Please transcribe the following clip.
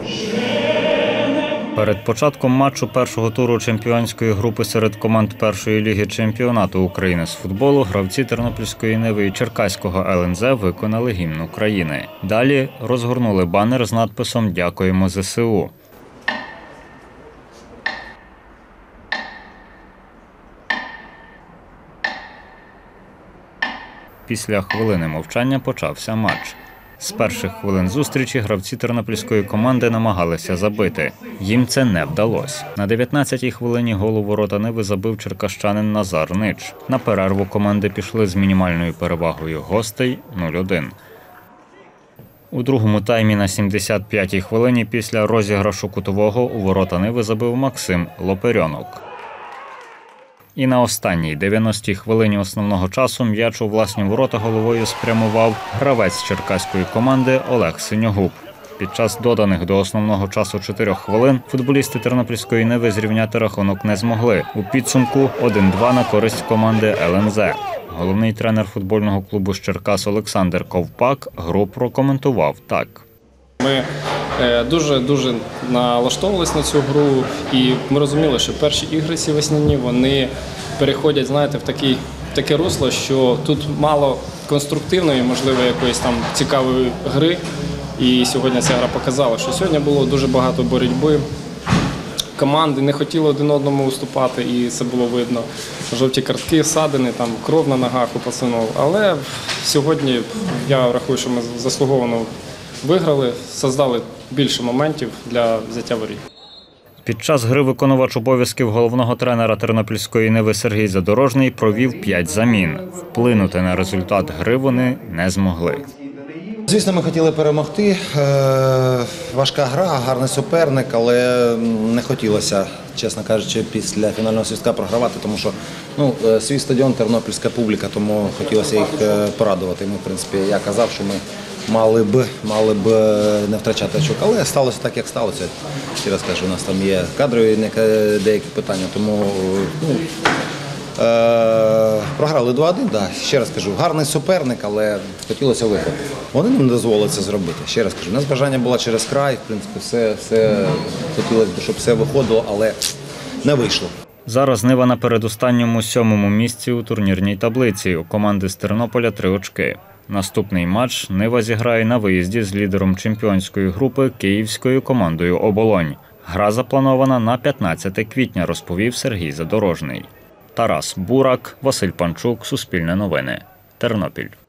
Перед початком матчу першого туру чемпіонської групи серед команд першої ліги чемпіонату України з футболу гравці Тернопільської Ниви і Черкаського ЛНЗ виконали гімн України. Далі розгорнули банер з надписом «Дякуємо ЗСУ». Після хвилини мовчання почався матч. З перших хвилин зустрічі гравці тернопільської команди намагалися забити. Їм це не вдалося. На 19-й хвилині гол у ворота Ниви забив черкащанин Назар Нич. На перерву команди пішли з мінімальною перевагою гостей 0-1. У другому таймі на 75-й хвилині після розіграшу кутового у ворота Ниви забив Максим Лоперьонок. І на останній 90-й хвилині основного часу м'яч у власні ворота головою спрямував гравець черкаської команди Олег Синьогуб. Під час доданих до основного часу 4 хвилин футболісти Тернопільської Ниви зрівняти рахунок не змогли. У підсумку 1-2 на користь команди ЛНЗ. Головний тренер футбольного клубу з Черкас Олександр Ковпак гру прокоментував так. Ми дуже налаштовувалися на цю гру, і ми розуміли, що перші ігри ці весняні, вони переходять, знаєте, в таке русло, що тут мало конструктивної, можливо, якоїсь там цікавої гри. І сьогодні ця гра показала, що сьогодні було дуже багато боротьби. Команди не хотіли один одному уступати, і це було видно. Жовті картки, ссадини, там кров на ногах у пацанів. Але сьогодні я рахую, що ми заслуговано виграли, создали більше моментів для взяття воріт. Під час гри виконувач обов'язків головного тренера Тернопільської Ниви Сергій Задорожний провів 5 замін. Вплинути на результат гри вони не змогли. Звісно, ми хотіли перемогти. Важка гра, гарний суперник, але не хотілося, чесно кажучи, після фінального свистка програвати, тому що свій стадіон, тернопільська публіка, тому хотілося їх порадувати. Ми, в принципі, я казав, що ми мали б не втрачати очок, але сталося так, як сталося. Ще раз кажу, у нас там є кадрові деякі питання, тому програли 2-1, да. Ще раз кажу, гарний суперник, але хотілося виграти. Вони нам не дозволили це зробити. Ще раз кажу, у нас бажання було через край, в принципі, все хотілося б, щоб все виходило, але не вийшло. Зараз Нива на передостанньому 7-му місці у турнірній таблиці. У команди з Тернополя 3 очки. Наступний матч Нива зіграє на виїзді з лідером чемпіонської групи київською командою «Оболонь». Гра запланована на 15 квітня, розповів Сергій Задорожний. Тарас Бурак, Василь Панчук, Суспільне новини, Тернопіль.